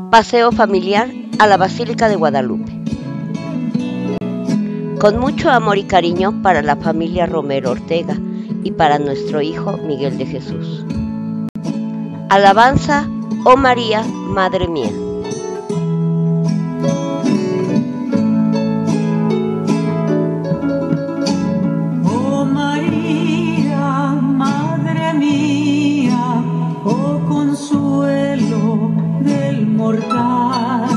Paseo familiar a la Basílica de Guadalupe. Con mucho amor y cariño para la familia Romero Ortega y para nuestro hijo Miguel de Jesús. Alabanza, oh María, Madre mía. Oh María, Madre mía, oh consuelo del mortal,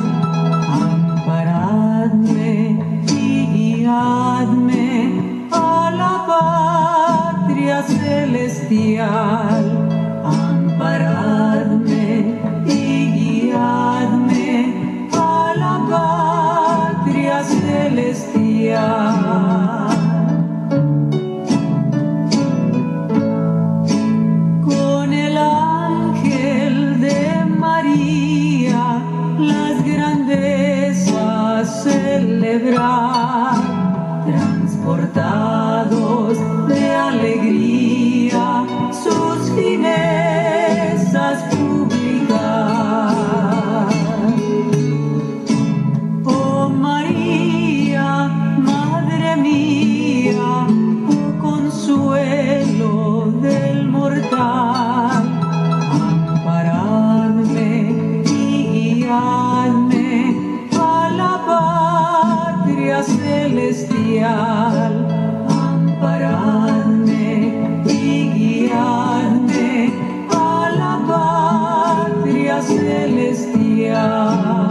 amparadme y guiadme a la patria celestial. Amparadme y guiadme a la patria celestial. Con el ángel de María las grandezas celebrar, transportados de alegría sus finezas publicar. Oh María, Madre mía, oh consuelo del mortal, amparadme y guiadme a la patria celestial. Amparadme y guiadme a la patria celestial.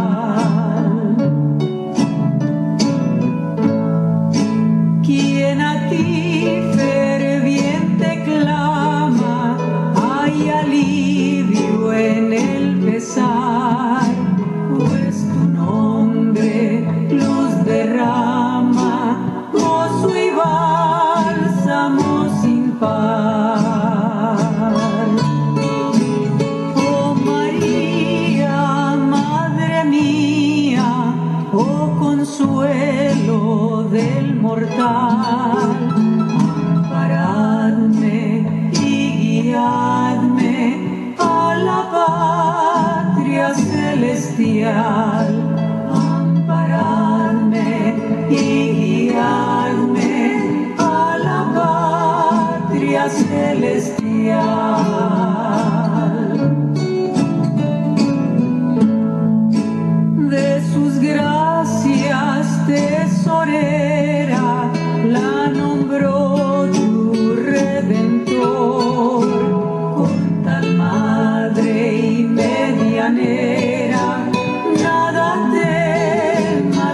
Quien a ti ferviente clama, hay alivio en el pesar, pues tu nombre luz derrama, gozo y bálsamo sin par. Oh María, Madre mía, oh consuelo del mortal, amparadme y guiadme a la patria celestial. Amparadme y guiadme a la patria celestial. De sus gracias tesorera la nombró tu Redentor, con tal madre y medianera nada temas,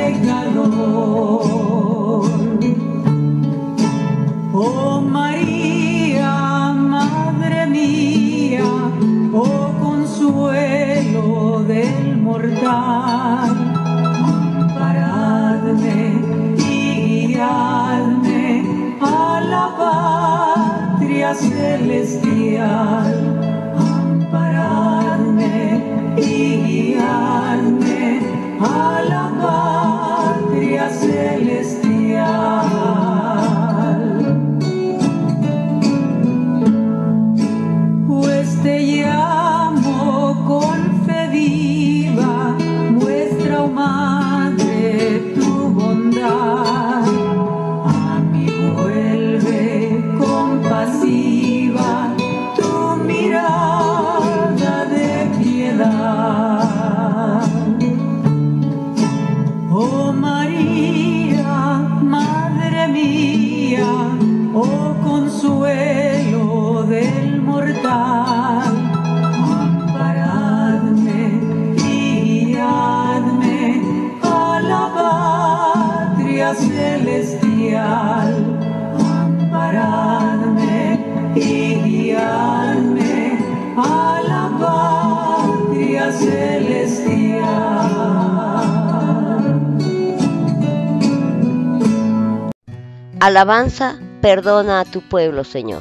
pecador. Oh María, Madre mía, oh consuelo del mortal, amparadme y guiadme a la patria celestial. Amparadme y guiadme a la patria celestial. Pues te llamo con fe viva, muestra, oh Madre, tu bondad. A mí vuelve compasiva tu mirada de piedad. Oh María, Madre mía, oh consuelo del mortal, amparadme y guiadme a la patria celestial. Amparadme y guiadme a la patria celestial. Alabanza, perdona a tu pueblo, Señor.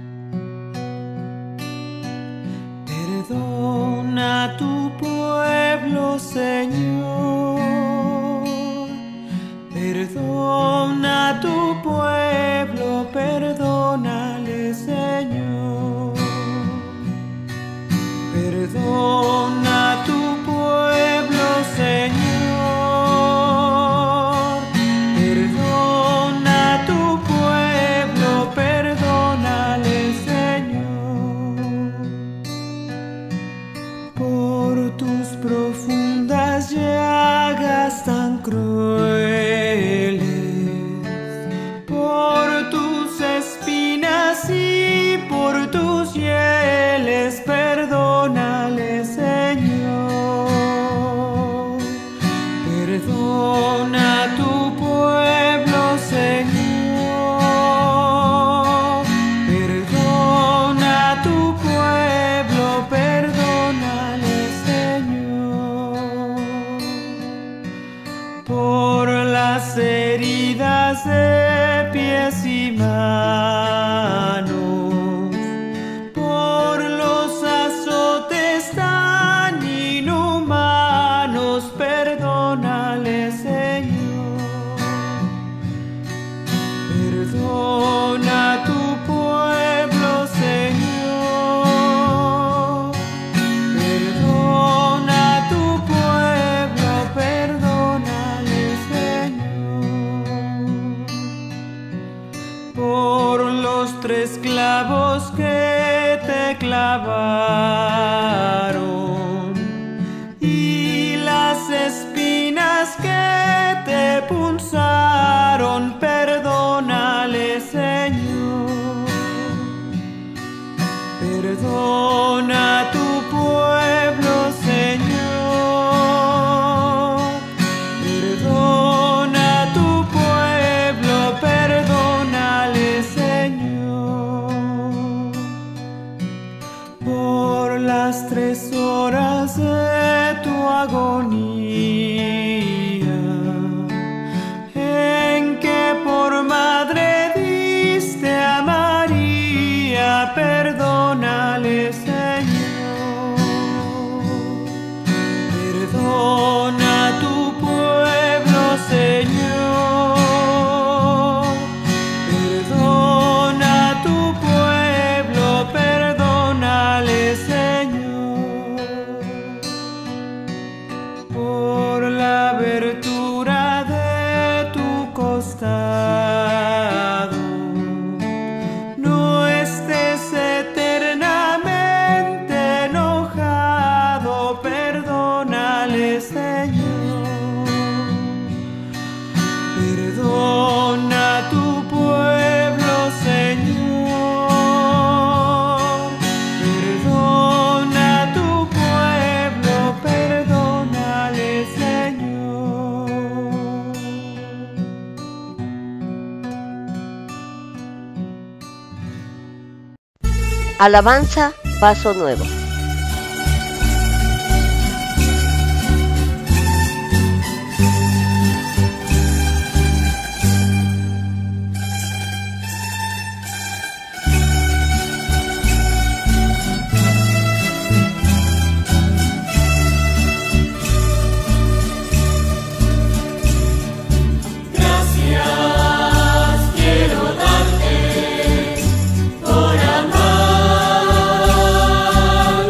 Perdona a tu pueblo, Señor. Perdona a tu pueblo, perdónale, Señor. Perdona a tu pueblo. tus profundas llagas tan crueles, por tus espinas y por tus hieles, perdónale, Señor. Perdona a tu pueblo, Señor. Perdona a tu pueblo, perdónale, Señor. Por las heridas de pies y manos, por los azotes tan inhumanos, perdónale, Señor. Perdona a tu pueblo, Señor. Perdona a tu pueblo, perdónale, Señor. Por los 3 clavos que te clavaron y las espinas que te punzaron, perdónale, Señor. Perdona a tu pueblo, Señor. Perdona a tu pueblo, perdónale, Señor. Por las 3 horas de tu agonía, en que por madre diste a María, perdónale, Señor. Perdona a tu pueblo, Señor. Perdona a tu pueblo, perdónale, Señor. Por la abertura de tu costado, no estés eternamente enojado, perdónale, Señor. Perdona a tu pueblo, Señor. Perdona a tu pueblo, perdónale, Señor. Alabanza, paso nuevo. Quiero darte por amar.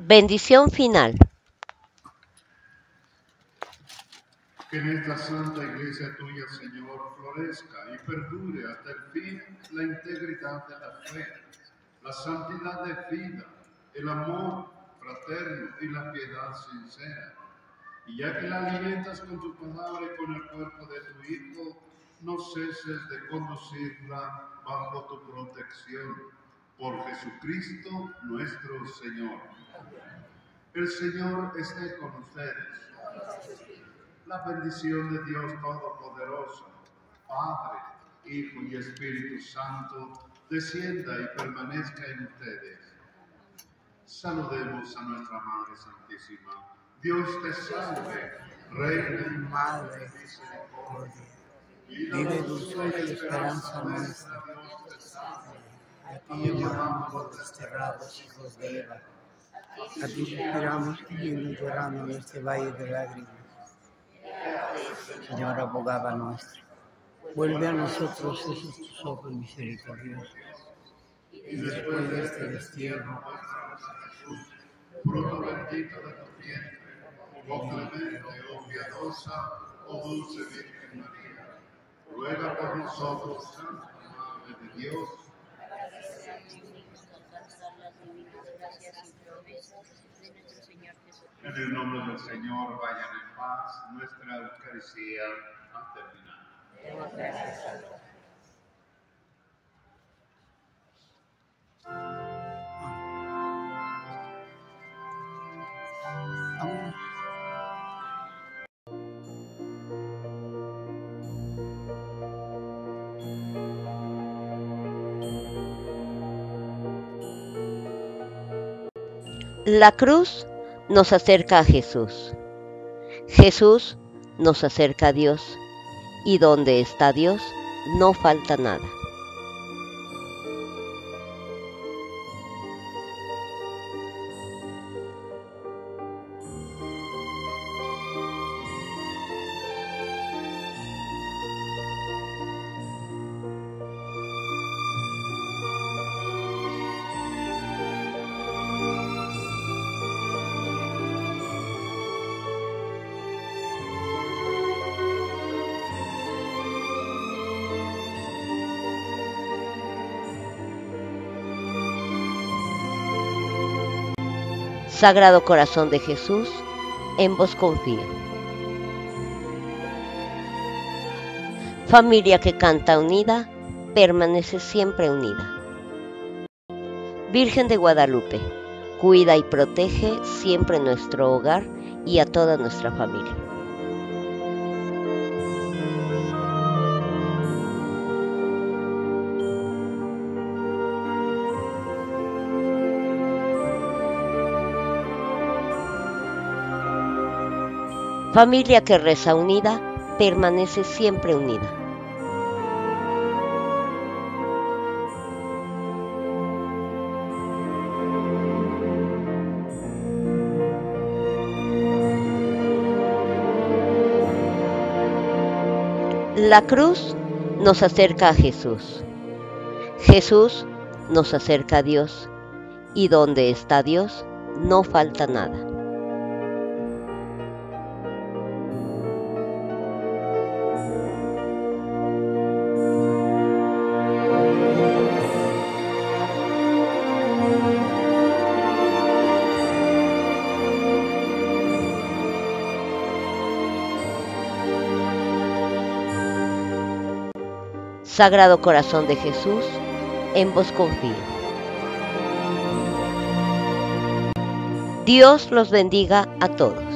Bendición final. Que en esta santa iglesia tuya, Señor, florezca y perdure hasta el fin la integridad de la fe, la santidad de vida, el amor fraterno y la piedad sincera. Y ya que la alimentas con tu palabra y con el cuerpo de tu Hijo, no ceses de conducirla bajo tu protección. Por Jesucristo nuestro Señor. El Señor esté con ustedes. La bendición de Dios Todopoderoso, Padre, Hijo y Espíritu Santo, descienda y permanezca en ustedes. Saludemos a nuestra Madre Santísima. Dios te salve, Reina y Madre de misericordia, vida, dulzura y esperanza nuestra. Dios te salve. A ti llamamos los desterrados hijos de Eva. A ti esperamos pidiendo y llorando en este valle de lágrimas. Señora abogada nuestra, vuelve a nosotros esos tus ojos misericordiosos. Y después de este destierro, fruto bendito de tu vientre, oh clemente, oh piadosa, oh dulce Virgen María, ruega por nosotros, Santa Madre de Dios. En el nombre del Señor, vayan en paz. Nuestra Eucaristía ha terminado. vamos. La cruz nos acerca a Jesús. Jesús nos acerca a Dios. Y donde está Dios, no falta nada. Sagrado Corazón de Jesús, en vos confío. Familia que canta unida, permanece siempre unida. Virgen de Guadalupe, cuida y protege siempre nuestro hogar y a toda nuestra familia. Familia que reza unida, permanece siempre unida. La cruz nos acerca a Jesús. Jesús nos acerca a Dios. Y donde está Dios, no falta nada. Sagrado Corazón de Jesús, en vos confío. Dios los bendiga a todos.